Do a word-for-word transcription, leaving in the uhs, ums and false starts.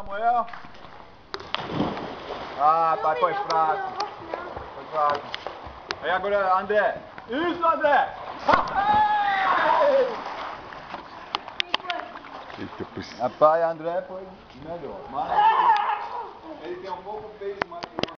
Samuel. Ah, pai, foi fraco. Foi fraco. Aí agora, André. Isso, André! Eita, pois. Rapaz, André foi melhor. Mas ele tem um pouco peso, mas...